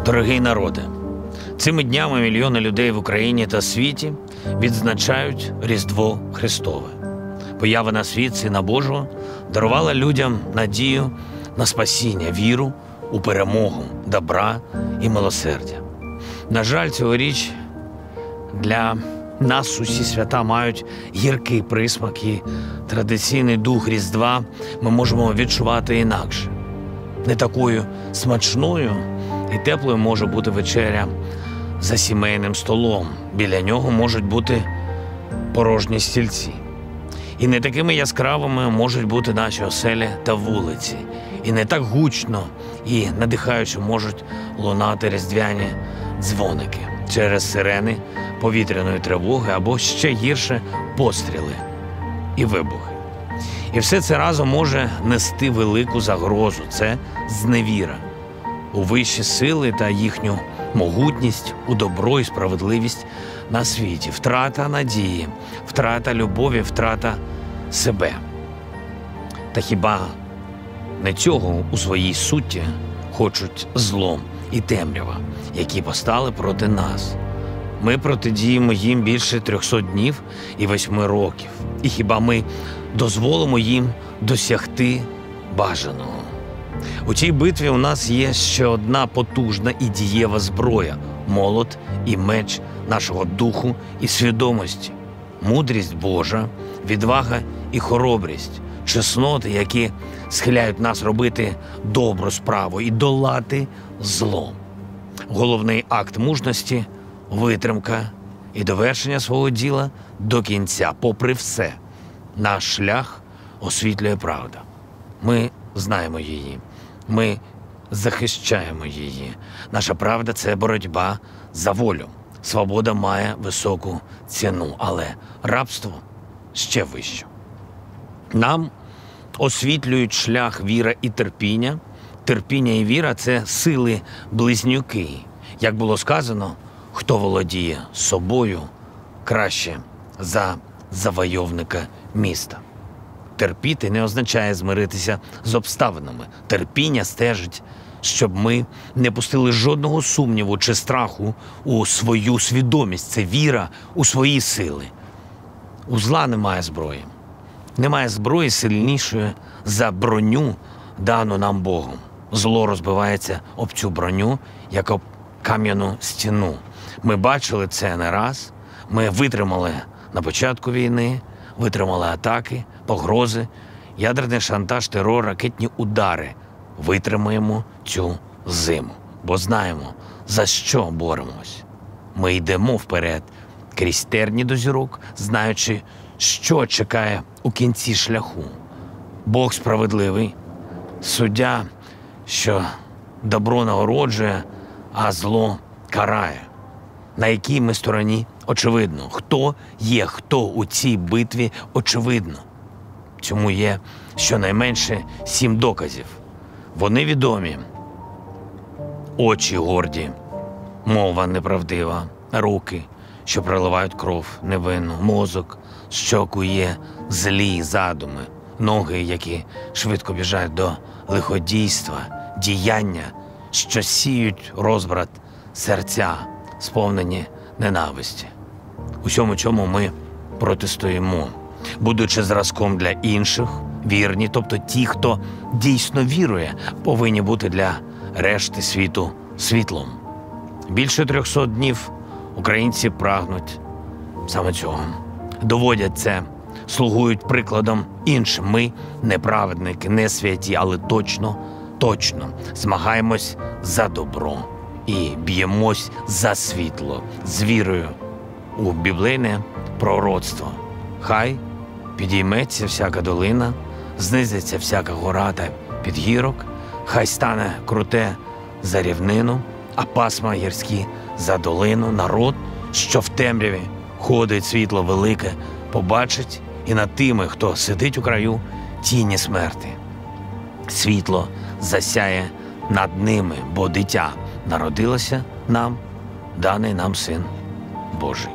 Дорогий народе, цими днями мільйони людей в Україні та світі відзначають Різдво Христове. Поява на світ Сина Божого дарувала людям надію на спасіння, віру у перемогу, добра і милосердя. На жаль, цьогоріч для нас усі свята мають гіркий присмак, і традиційний дух Різдва ми можемо відчувати інакше. Не такою смачною і теплою може бути вечеря за сімейним столом. Біля нього можуть бути порожні стільці. І не такими яскравими можуть бути наші оселі та вулиці. І не так гучно і надихаюче можуть лунати різдвяні дзвоники через сирени повітряної тривоги або ще гірше постріли і вибухи. І все це разом може нести велику загрозу – це зневіра у вищі сили та їхню могутність, у добро і справедливість на світі, втрата надії, втрата любові, втрата себе. Та хіба не цього у своїй суті хочуть зло і темрява, які постали проти нас? Ми протидіємо їм більше 300 днів і 8 років. І хіба ми дозволимо їм досягти бажаного? У цій битві у нас є ще одна потужна і дієва зброя – молот і меч нашого духу і свідомості. Мудрість Божа, відвага і хоробрість, чесноти, які схиляють нас робити добру справу і долати зло. Головний акт мужності – витримка і довершення свого діла до кінця. Попри все, наш шлях освітлює правда. Ми знаємо її. Ми захищаємо її. Наша правда – це боротьба за волю. Свобода має високу ціну, але рабство ще вище. Нам освітлюють шлях віра і терпіння. Терпіння і віра – це сили-близнюки. Як було сказано, хто володіє собою краще за завойовника міста. Терпіти не означає змиритися з обставинами. Терпіння стежить, щоб ми не пустили жодного сумніву чи страху у свою свідомість. Це віра у свої сили. У зла немає зброї. Немає зброї сильнішої за броню, дану нам Богом. Зло розбивається об цю броню, як об кам'яну стіну. Ми бачили це не раз. Ми витримали на початку війни, витримали атаки, погрози, ядерний шантаж, терор, ракетні удари. Витримаємо цю зиму, бо знаємо, за що боремось. Ми йдемо вперед, крізь терні до зірок, знаючи, що чекає у кінці шляху. Бог справедливий, суддя, що добро нагороджує, а зло карає. На якій ми стороні – очевидно. Хто є хто у цій битві – очевидно. Цьому є щонайменше 7 доказів. Вони відомі. Очі горді, мова неправдива, руки, що проливають кров невинну, мозок, що кує злі задуми, ноги, які швидко біжать до лиходійства, діяння, що сіють розбрат, серця, сповнені ненависті. Усьому, чому ми протистоїмо, будучи зразком для інших, вірні, тобто ті, хто дійсно вірує, повинні бути для решти світу світлом. Більше 300 днів українці прагнуть саме цього. Доводять це, слугують прикладом іншим. Ми не праведники, не святі, але точно змагаємось за добро і б'ємось за світло з вірою у біблійне пророцтво. Хай підійметься всяка долина, знизиться всяка гора та підгірок, хай стане круте за рівнину, а пасма гірські за долину. Народ, що в темряві ходить світло велике, побачить, і над тими, хто сидить у краю тіні смерти. Світло засяє над ними, бо дитя народилося нам, даний нам Син Божий.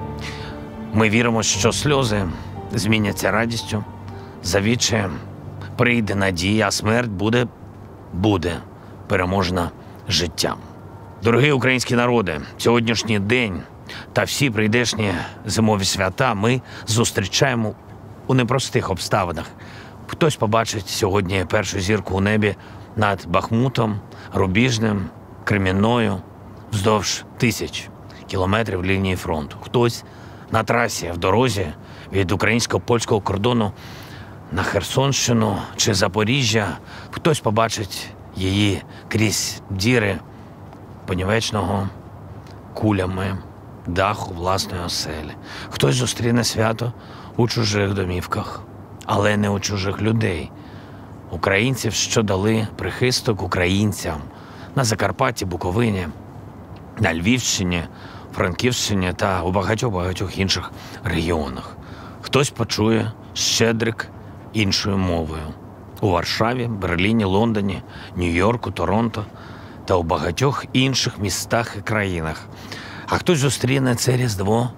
Ми віримо, що сльози зміняться радістю, завіче прийде надія, а смерть буде переможна життям. Дорогий український народе, сьогоднішній день та всі прийдешні зимові свята ми зустрічаємо у непростих обставинах. Хтось побачить сьогодні першу зірку у небі над Бахмутом, Рубіжним, Кремінною, вздовж тисяч кілометрів лінії фронту. Хтось на трасі в дорозі від українсько-польського кордону на Херсонщину чи Запоріжжя. Хтось побачить її крізь діри понівечного кулями даху власної оселі. Хтось зустріне свято у чужих домівках, але не у чужих людей. Українців, що дали прихисток українцям на Закарпатті, Буковині, на Львівщині, Франківщині та у багатьох інших регіонах. Хтось почує щедрик іншою мовою. У Варшаві, Берліні, Лондоні, Нью-Йорку, Торонто та у багатьох інших містах і країнах. А хтось зустріне це Різдво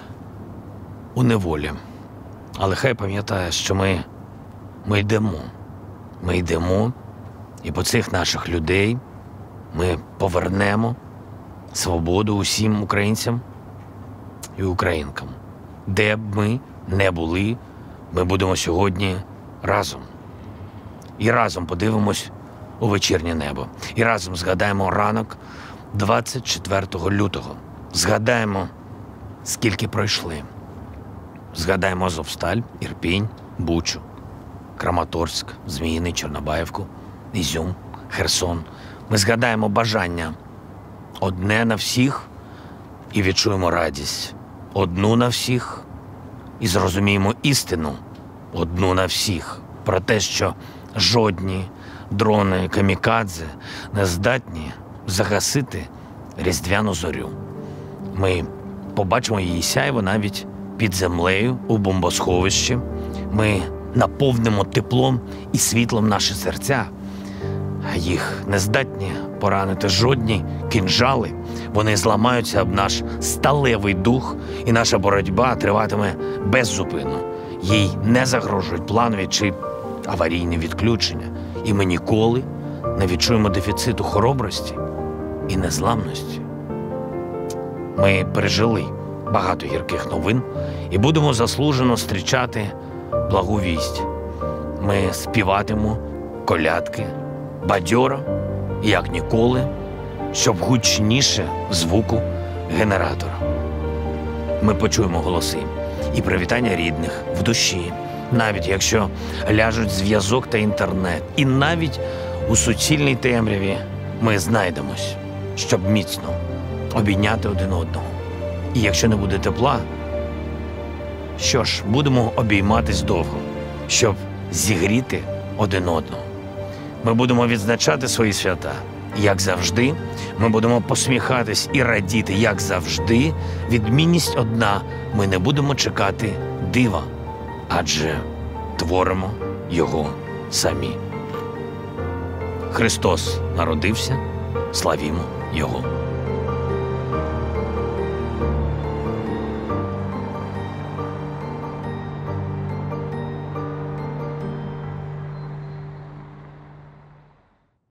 у неволі. Але хай пам'ятає, що ми йдемо. Ми йдемо, і по цих наших людей ми повернемо свободу усім українцям і українкам. Де б ми не були, ми будемо сьогодні разом. І разом подивимось у вечірнє небо. І разом згадаємо ранок 24 лютого. Згадаємо, скільки пройшли. Згадаємо Азовсталь, Ірпінь, Бучу, Краматорськ, Зміїний, Чорнобаївку, Ізюм, Херсон. Ми згадаємо бажання одне на всіх і відчуємо радість. Одну на всіх і зрозуміємо істину одну на всіх. Про те, що жодні дрони камікадзе не здатні загасити різдвяну зорю. Ми побачимо її сяйво навіть під землею у бомбосховищі. Ми наповнимо теплом і світлом наші серця. А їх не здатні поранити жодні кінжали. Вони зламаються об наш сталевий дух, і наша боротьба триватиме без зупину. Їй не загрожують планові чи аварійні відключення. І ми ніколи не відчуємо дефіциту хоробрості і незламності. Ми пережили багато гірких новин і будемо заслужено зустрічати благу вість. Ми співатимемо колядки бадьоро, як ніколи, щоб гучніше звуку генератора. Ми почуємо голоси і привітання рідних в душі, навіть якщо ляжуть зв'язок та інтернет. І навіть у суцільній темряві ми знайдемось, щоб міцно обійняти один одного. І якщо не буде тепла, що ж, будемо обійматись довго, щоб зігріти один одного. Ми будемо відзначати свої свята, як завжди. Ми будемо посміхатись і радіти, як завжди. Відмінність одна – ми не будемо чекати дива, адже творимо його самі. Христос народився, славімо Його.